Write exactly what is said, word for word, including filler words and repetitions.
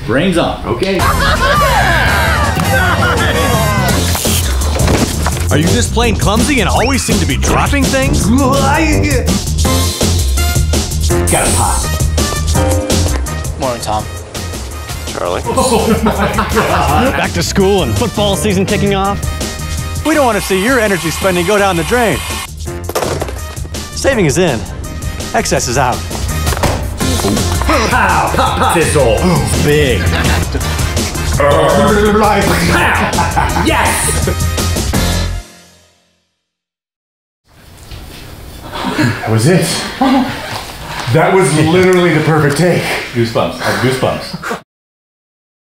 Brains on. Okay. Are you just plain clumsy and always seem to be dropping things? Got a pop. Morning, Tom. Charlie. Oh my God. Back to school and football season kicking off. We don't want to see your energy spending go down the drain. Saving is in. Excess is out. Pow! Pop, pop! Thistle. Big. Yes! That was it. That was literally the perfect take. Goosebumps. I have goosebumps.